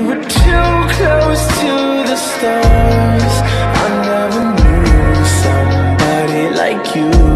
were too close to the stars. I never knew somebody like you.